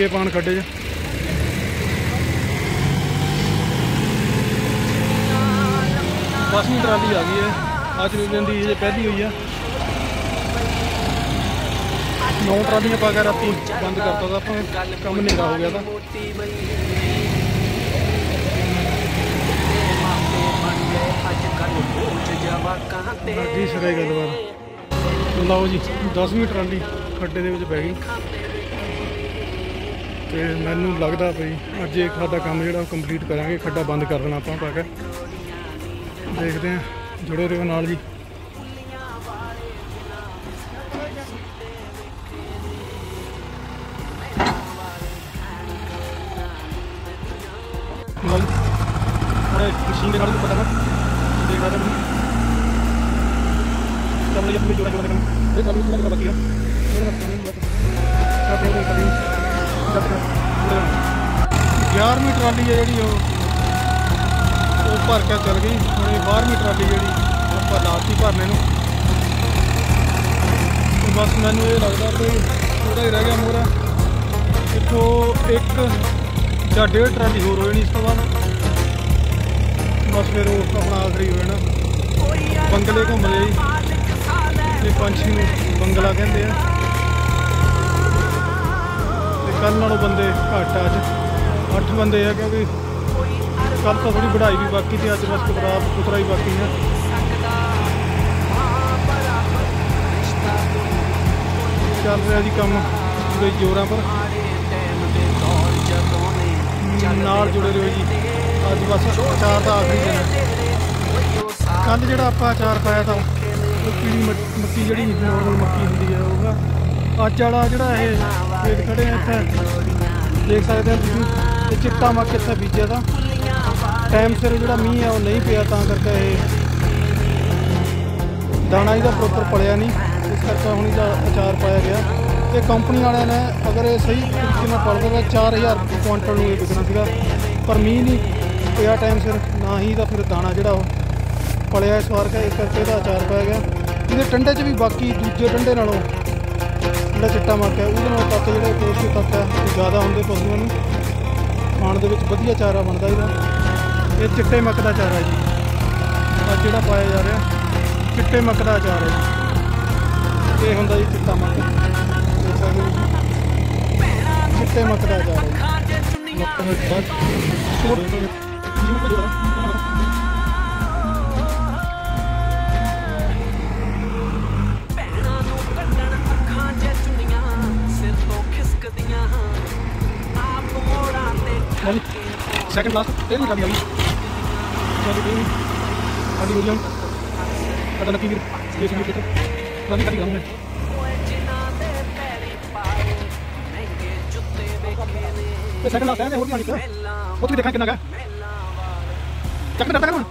अगे पान खड्डे 10वीं ट्राली आ गई है। आज दिन की ये पहली हुई है। 9 ट्रालियां पा के राती बंद करता था अपन, कम नेरा हो गया था। जी सर गलबात लो जी 10वीं ट्राली खड्डे दे विच पै गई तो मैनू लगता भाई अज एक साडा काम जो कंप्लीट करांगे, खड्डा बंद कर देना आपां पा के। देखते हैं, जुड़े रहो नाल जी। मशीन के नाल पता ना देख रहा था तब ये अपनी जोड़ा जोड़ा काम ये सब कुछ बाकी है। 11वीं ट्राली है जी वो भर के चल गई। हम 12वीं ट्राली जी आप लाती भरने को। बस मैनू ये लगता कि थोड़ा ही रह गया मोरा, इतों 1 या 1.5 ट्राली होर हो जानी इस तो बाद। बस फिर वो अपना आखिरी हो जाना। बंगले घूम रहे जी, पंछी में बंगला कहते हैं। कल नालों बंदे घट अज 8 बंदे है, क्योंकि कल तो थोड़ी बढ़ाई भी बाकी थी, अज बस पुतरा ही बाकी है। चल रहा जी काम पूरे जोरों पर, नाल जुड़े रहो जी। अज बस अचार का आखिरी दिन है। कल जो आप अचार पाया था पीली मक्की जी नॉर्मल मक्की होंगी है, वो अज वाला जोड़ा खेत खड़े हैं इतने देख सकते हैं तुम। चिट्टा मक इतना बीजा था, टाइम सिर जो मीह है वो नहीं पिया, करके दाना इसका प्रॉपर पलिया नहीं, इस करके हम इसका अचार पाया गया। ये कंपनी वाले ने अगर ये सही तरीके में पल देगा 4000 क्विंटल में बिकना सीगा, पर मीह नहीं पिया टाइम सिर, ना ही फिर दाना जोड़ा पलिया इस बार का, इस करके इसका अचार पाया गया। ये ठंडे च भी बाकी दूजे ठंडे नालों जो चिट्टा मक है वो तत्त जो पौष्टिक तत्त है ज़्यादा होंगे पशुओं को खाण दे विच वधिया चारा बनता इसका। ये चिट्टे मक का चारा है जी, अज जो पाया जा रहा चिट्टे मक का अचार है जी। ये होंदा जी चिट्टा मक, देख सकते हो चिट्टे मक का अचार है। सेकंड लास्ट 13वीं ट्राली आ गई। अभी मीडियम पता लगी फिर ट्राली करी है। सेकंड लास्ट है हो गया नहीं वो तो देखा कितना का चेक करता है कौन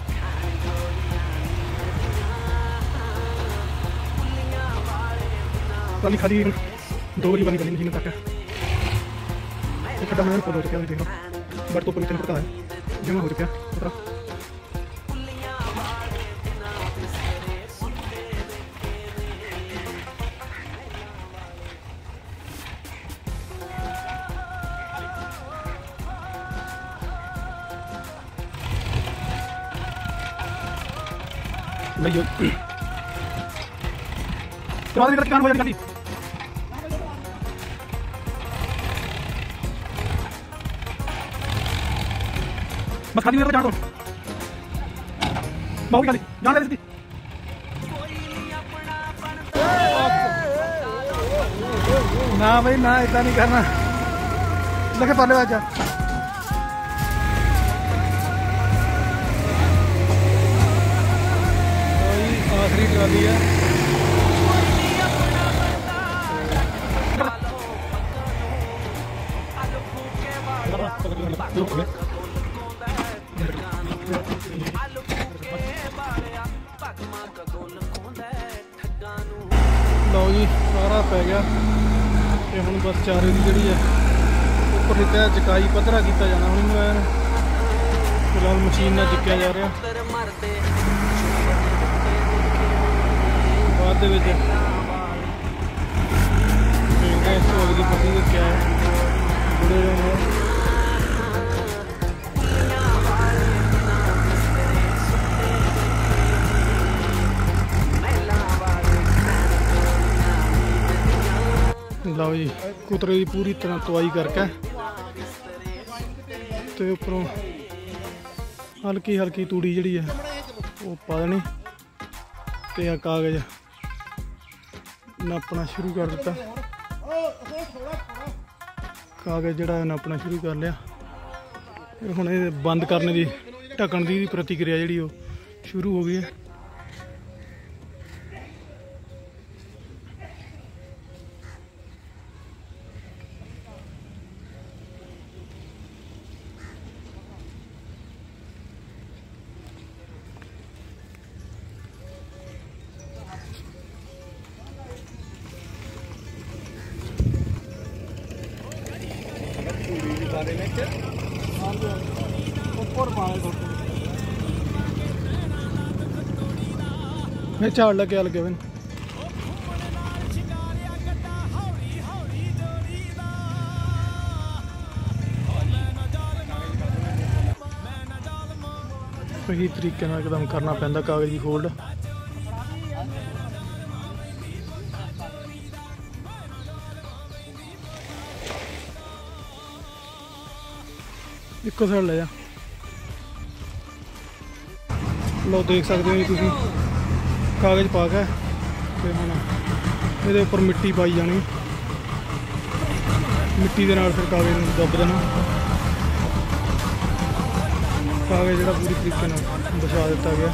ट्राली खाली 2 बारी बनी मशीन तक है। खड्डा मैंने फुल हो चुका है, देख लो बट तो नीचे पड़ता है जमा हो चुका है पता। नहीं तुम्हारी लड़की कहां हो जाती बस खाली मेरे को जान दो बहुत खाली जान दे ना भाई ना इतना नहीं करना लगे पहले बाजा आखिरी ट्राली है। लो जी सारा पै गया ਤੇ ਹੁਣ बस चारे की जी है उपर लिखा जकाई पद्धरा किया जाना। हूँ मैं फिलहाल मशीन ਨਾਲ जिक्या जा रहा बाद देखते हैं इस अगली पत्ती क्या है। चबूतरे की पूरी तरह तवाई करके तो उपरों हल्की हल्की तूड़ी जी है वो पा देनी तो कागज़ नापना शुरू कर दिता। कागज़ जोड़ा नापना शुरू कर लिया। हुण बंद करने की ढकण की प्रतिक्रिया जी शुरू हो गई है। मैं झाड़ लगे लगे बन सही तरीके एकदम करना पैंदा कागज़ की फोल्ड। इको साइड ले जा लो देख सकते हो जी तुम कागज़ पा के हम ये उपर मिट्टी पाई जानी। मिट्टी के नाल फिर कागज़ दब देना। कागज़ जो पूरी तरीके बिछा दिता गया।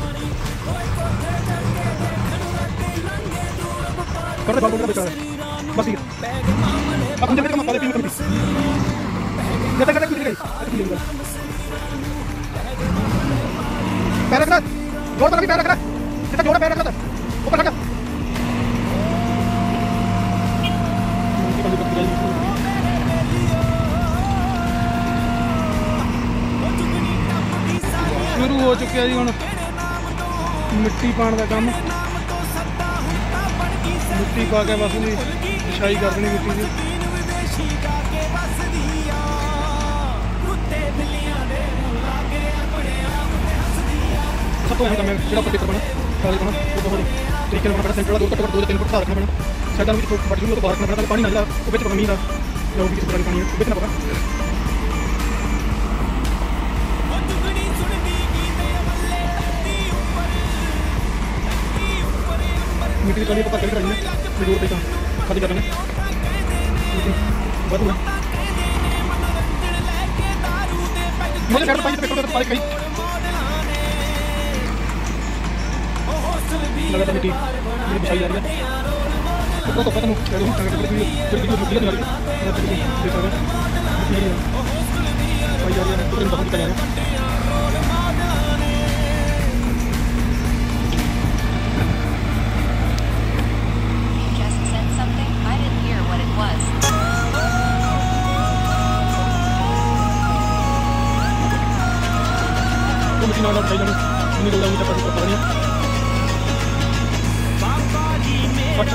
पैर रखना, जोर तक पैर रखना, जितना जोर पैर रखना ऊपर रखना। शुरू हो चुके जी हुण मिट्टी पाने का काम। मिट्टी पा के बस बिछाई कर देनी मिट्टी की। सब तो यही काम है जो पेपर बना कागज बना तरीके बनाना सेंटर वाला 2 फुट 2 या 3 फुट रखना पैना। साइड में बड़ी तो बाहर रखना पैना। पानी ना जाए वो बिच मींह का जो भी किसी तरह पानी है बिच ना पड़ा। मिट्टी की पता कर रही है जोर पे खाली करना है बहुत मुझे साइड पानी पेपर पानी कहीं लगातार मिट्टी बिछाई जा रही है। तो पता नहीं फिर वीडियो नहीं आ रही देखा गया पाई जा रही है तो इन बाहर निकल जाएगा। तो मिट्टी ना उठाई जानी नहीं तो जाऊंगी तक पता नहीं एक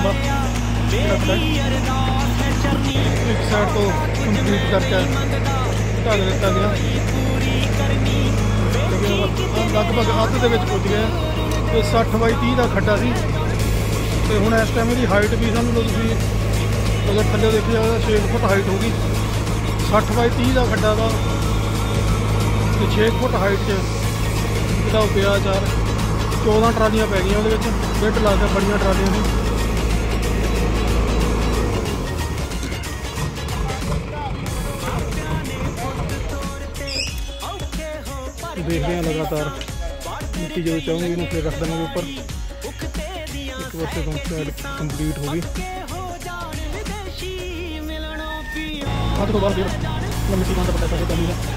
साइड तो कंप्लीट करके ढक दिता गया। लगभग अद्ध के पुज गए। तो 60 बाई 30 का खड्डा सी तो हुण इस टाइम की हाइट भी समझ लो तुसीं अगर थल्ले देखिए 6 फुट हाइट होगी। 60 बाई 30 का खड्डा था तो 6 फुट हाइट च पिया 14 ट्रालियां पै गई वो बिट ला के बड़िया ट्रालियां सी। देख रहे हैं लगातार मिट्टी जो चाहूँगी इन्हें फिर रख देंगे ऊपर। एक वर्ष साइड कंप्लीट होगी। हाथ को बाहर फिर मिट्टी का पता कैसे करनी है।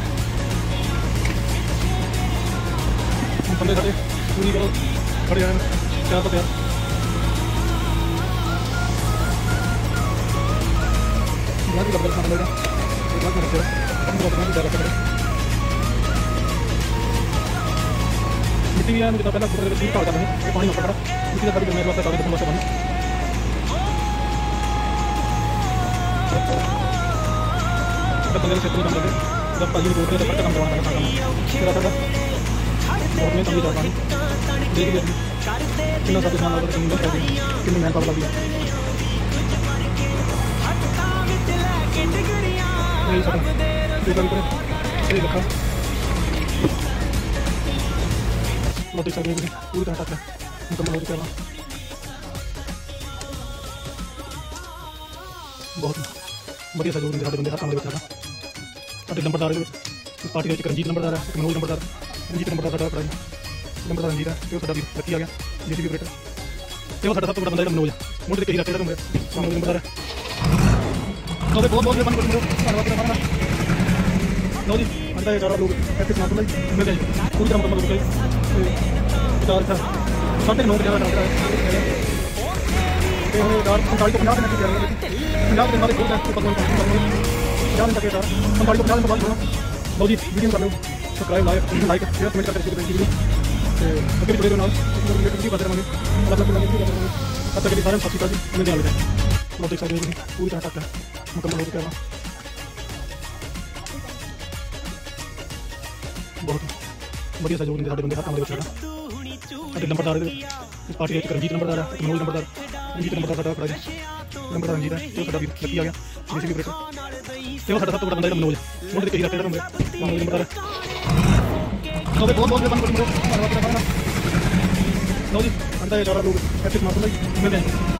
बंदे खड़े पूरी करो खड़े आए क्या तो प्यार मिट्टी भी है मुझे पहले सीट काट करनी है पानी ऊपर खड़ा मिट्टी का मेरे वास्ते कागज वास्ते पानी बंदे क्षेत्र में काम करते जब पाजी बोल रहे हैं काम करवाना है तेरा पता और मैं समझ जाता हूं देखिए कितना सामान लगा कितनी मैं पावर लगी यही सारा देखा भी ये रखा वो देख सकते हैं पूरी तरह तक मुकम्मल हो चुका है। बहुत बढ़िया सहयोग दिंदे साडे बंदे हर काम दे विच साडा साडे नंबरदार इस पार्टी के रंजीत नंबरदार है, मनोज नंबरदार रंजीत नंबरदार साडा पड़ा नंबरदार रंजीत है ते साडा भी लकी आ गया जेसीबी ऑपरेटर ते वो साडा सब तो बड़ा बंदा है मनोज मुंडे ते कही रखा मनोज नंबरदार है। तो बहुत बहुत बंद कर दो धन्यवाद करना लो जी अंदर ये सारा लोग ऐसे समाप्त हो गए मिल जाए पूरी तरह मुकम्मल हो गई चार था 9:30 बजे का डाल है ते हमें 45 को 50 मिनट की जरूरत है 50 के हमारे ग्रुप है ऊपर 50 मिनट के साथ 45 को 50 मिनट बाद लो जी वीडियो कर लो सब्सक्राइब लाइक शेयर कमेंट करके शेयर वीडियो ते अगर जुड़े रहो नाल वीडियो बात करेंगे अलग अलग वीडियो करेंगे तब तक के सारे सब्सक्राइब कर मिल जाएगा लो देख सकते हैं पूरी तरह तक मुकम्मल हो चुका है। बहुत बढ़िया सहयोग दिंदे साडे बंदे हर काम दे विच साडा नंबरदार इस पार्टी के रंजीत नंबरदार है, मनोज नंबरदार रंजीत नंबरदार साडा पड़ा नंबरदार रंजीत है ते साडा भी लकी आ गया जेसीबी ऑपरेटर ते वो साडा सब तो बड़ा बंदा है मनोज मुंडे ते कही रखा मनोज नंबरदार तो बहुत बहुत बंद कर दो धन्यवाद करना लो जी अंदर ये सारा लोग ऐसे समाप्त हो गए मिल जाए।